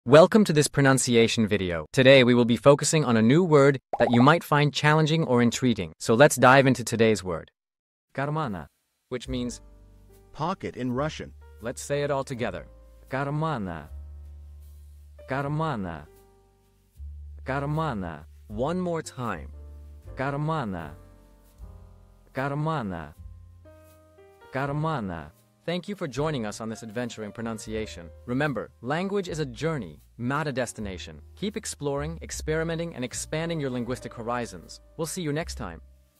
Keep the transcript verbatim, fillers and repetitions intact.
Welcome to this pronunciation video. Today we will be focusing on a new word that you might find challenging or intriguing. So let's dive into today's word. Karmana, which means pocket in Russian. Let's say it all together. Karmana. Karmana. Karmana. One more time. Karmana. Karmana. Karmana. Thank you for joining us on this adventure in pronunciation. Remember, language is a journey, not a destination. Keep exploring, experimenting, and expanding your linguistic horizons. We'll see you next time.